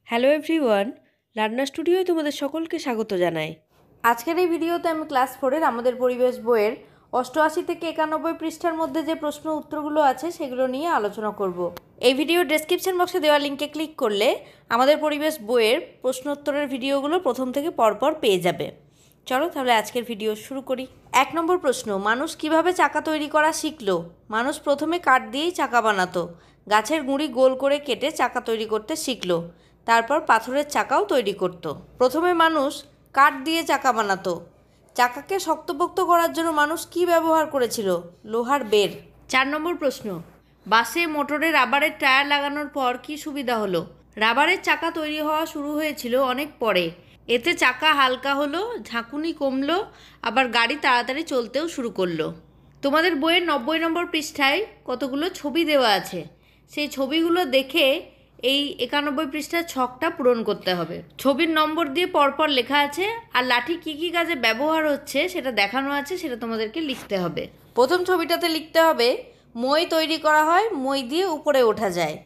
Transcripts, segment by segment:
Hello everyone, রান্না স্টুডিওয় তোমাদের সকলকে স্বাগত জানাই। আজকের এই ভিডিওতে আমি ক্লাস 4-এর আমাদের পরিবেশ বইয়ের 88 থেকে 91 পৃষ্ঠার মধ্যে যে প্রশ্ন উত্তরগুলো আছে সেগুলো নিয়ে আলোচনা করব। এই ভিডিওর ডেসক্রিপশন বক্সে দেওয়া লিঙ্কে ক্লিক করলে আমাদের পরিবেশ বইয়ের প্রশ্ন উত্তরের ভিডিওগুলো প্রথম থেকে পরপর পেয়ে যাবে। চলো তাহলে আজকের ভিডিও শুরু করি। 1 নম্বর প্রশ্ন, মানুষ কিভাবে চাকা তৈরি করা শিখলো? মানুষ প্রথমে কাঠ দিয়েই চাকা বানাতো। গাছের গুঁড়ি গোল করে কেটে চাকা তৈরি করতে শিখলো। তারপর পাথরের চাকাও তৈরি করত। প্রথমে মানুষ কাঠ দিয়ে চাকা বানাতো। চাকাকে শক্তপোক্ত করার জন্য মানুষ কি ব্যবহার করেছিল? লোহার বের। 4 নম্বর প্রশ্ন, বাসে মোটরে রাবারের টায়ার লাগানোর পর কি সুবিধা হলো? রাবারের চাকা তৈরি হওয়া শুরু হয়েছিল অনেক পরে। এতে চাকা হালকা হলো, ঝাঁকুনি কমলো, আবার গাড়ি তাড়াতাড়ি চলতেও শুরু করলো। তোমাদের বইয়ের 90 নম্বর পৃষ্ঠায় কতগুলো ছবি দেওয়া আছে। সেই ছবিগুলো দেখে এই 91 পৃষ্ঠার ছকটা পূরণ করতে হবে। ছবির নম্বর দিয়ে পরপর লেখা আছে, আর লাঠি কী কী কাজে ব্যবহার হচ্ছে সেটা দেখানো আছে, সেটা তোমাদেরকে লিখতে হবে। প্রথম ছবিটাতে লিখতে হবে মই তৈরি করা হয়, মই দিয়ে উপরে ওঠা যায়।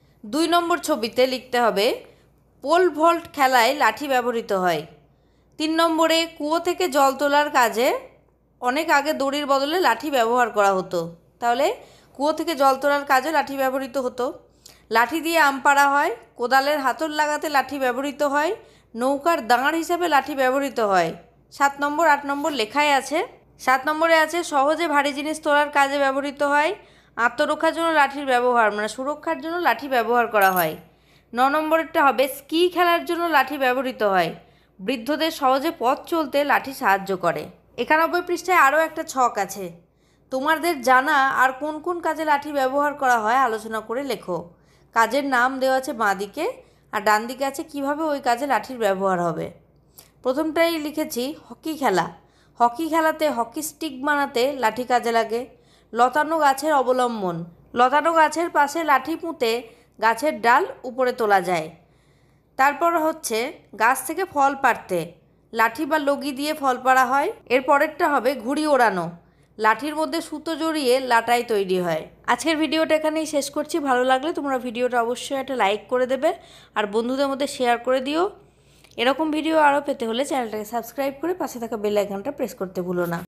2 নম্বর ছবিতে লিখতে হবে পোল ভল্ট খেলায় লাঠি ব্যবহৃত হয়। 3 নম্বরে কুয়ো থেকে জল তোলার কাজে অনেক আগে দড়ির বদলে লাঠি ব্যবহার করা হতো। তাহলে কুয়ো থেকে জল তোলার কাজে লাঠি ব্যবহৃত হতো। লাঠি দিয়ে আম পাড়া হয়। কোদালের হাতল লাগাতে লাঠি ব্যবহৃত হয়। নৌকার দাঁড় হিসাবে লাঠি ব্যবহৃত হয়। 7 নম্বর 8 নম্বর লেখাই আছে। 7 নম্বরে আছে সহজে ভারী জিনিস তোলার কাজে ব্যবহৃত হয়। আত্মরক্ষার জন্য লাঠির ব্যবহার, মানে সুরক্ষার জন্য লাঠি ব্যবহার করা হয়। 9 নম্বরেরটা হবে স্কি খেলার জন্য লাঠি ব্যবহৃত হয়। বৃদ্ধদের সহজে পথ চলতে লাঠি সাহায্য করে। 91 পৃষ্ঠায় আরও একটা ছক আছে। তোমাদের জানা আর কোন কোন কাজে লাঠি ব্যবহার করা হয় আলোচনা করে লেখো। কাজের নাম দেওয়া আছে বাঁ দিকে, আর ডান দিকে আছে কিভাবে ওই কাজে লাঠির ব্যবহার হবে। প্রথমটাই লিখেছি হকি খেলা। হকি খেলাতে হকি স্টিক বানাতে লাঠি কাজে লাগে। লতানো গাছের অবলম্বন। লতানো গাছের পাশে লাঠি পুঁতে গাছের ডাল উপরে তোলা যায়। তারপর হচ্ছে গাছ থেকে ফল পাড়তে লাঠি বা লগি দিয়ে ফল পাড়া হয়। এর পরেরটা হবে ঘুড়ি ওড়ানো। লাঠির মধ্যে সুতো জড়িয়ে লাটাই তৈরি হয়। আজকের ভিডিওটা এখানেই শেষ করছি। ভালো লাগলে তোমরা ভিডিওটা অবশ্যই একটা লাইক করে দেবে, আর বন্ধুদের মধ্যে শেয়ার করে দিও। এরকম ভিডিও আরও পেতে হলে চ্যানেলটাকে সাবস্ক্রাইব করে পাশে থাকা বেল আইকনটা প্রেস করতে ভুলো না।